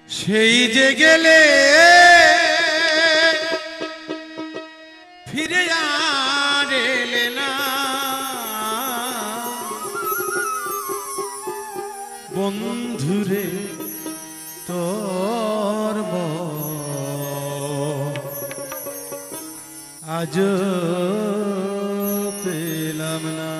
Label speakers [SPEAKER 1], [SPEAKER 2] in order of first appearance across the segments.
[SPEAKER 1] সেই যে গেলে ফিরে আর এলে না বন্ধুরে তোর আজ পেলাম না।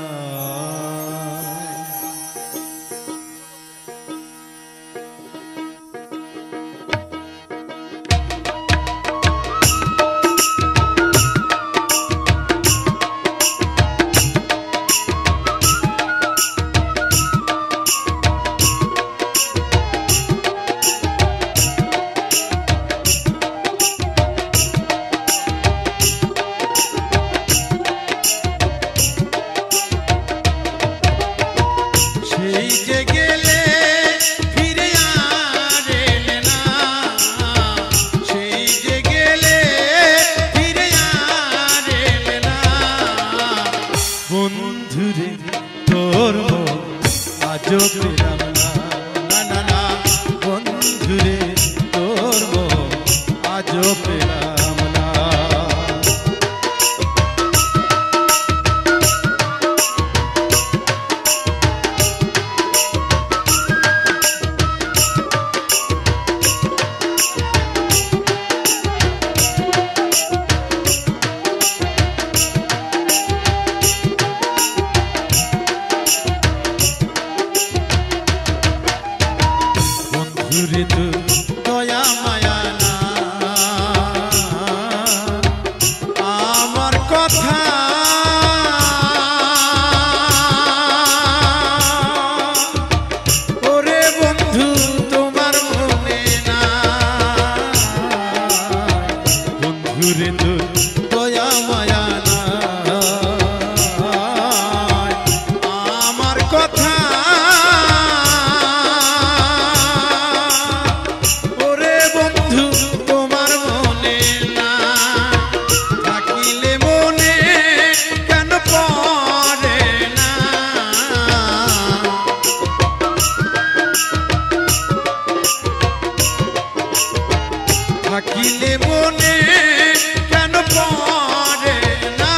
[SPEAKER 1] বন্ধুরে তোর আজ পেলাম না, না না না বন্ধুরে তোর আজ পেলাম না। বন্ধুরে তোর দয়া মায়া না আমার কথা ওরে বন্ধু তোমার মনে না। বন্ধুরে তোর দয়া মায়া না আমার কথা থাকিলে মনে কেন পড়ে না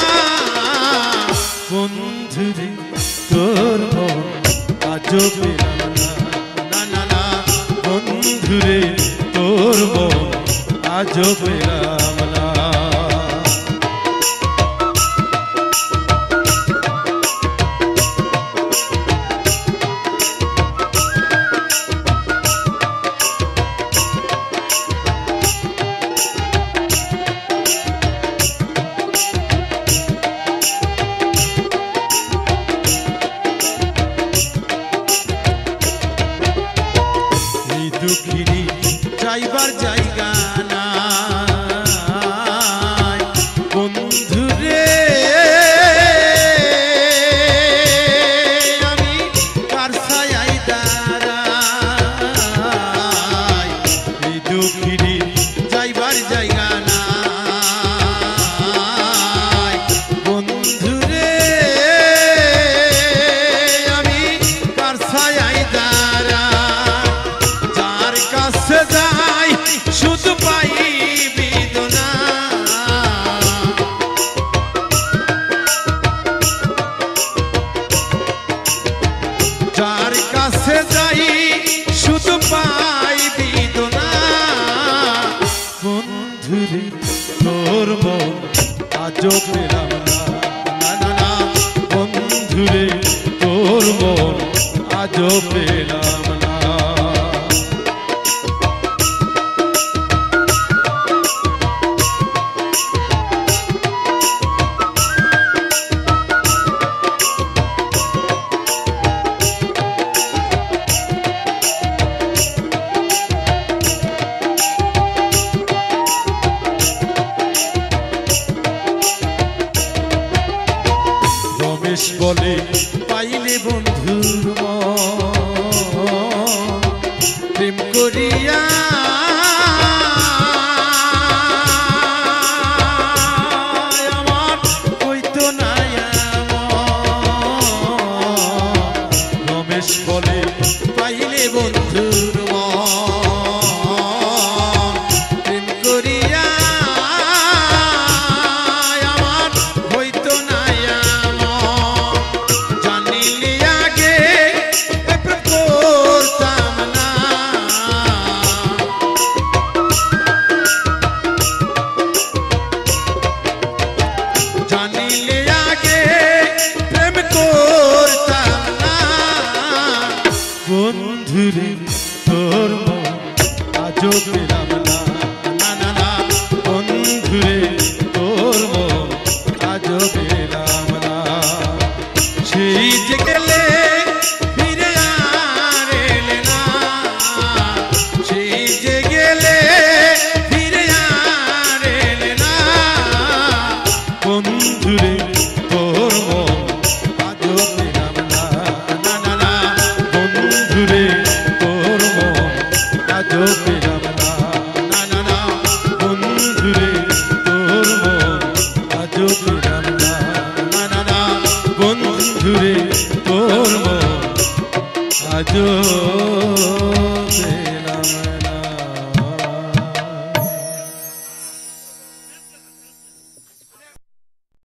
[SPEAKER 1] বন্ধুরে তোর আজ পেলাম না, না না না বন্ধুরে তোর আজ পেলাম না। দুঃখিনী যাইবার জায়গা নাই বন্ধুরে আমি কার ছায়ায় দাঁড়াই। এই দুঃখিনী যাইবার জায়গা নাই বন্ধুরে আমি কার ছায়ায় যাই শুধু পাই বেদনা। যার কাছে যাই শুধু পাই বেদনা বন্ধুরে তোর আজ পেলাম না, না না না বন্ধুরে তোর আজ পেলাম না। রমেশ বলে পাইলে বন্ধুর প্রেম করিয়া আমার হইতো না। রমেশ বলে পাইলে বন্ধুর আজও পেলাম না, না না না বন্ধুরে তোর মন আজও পেলাম না। সেই যে গেলে ফিরে আর এলে না, সেই যে গেলে ফিরে আর এলে না, বন্ধুরে তোর মন আজও পেলাম না, না না না বন্ধুরে তোর মন আজও পেলাম না, না না না বন্ধুরে তোর মন আজও পেলাম না, না না না বন্ধুরে তোর মন আজও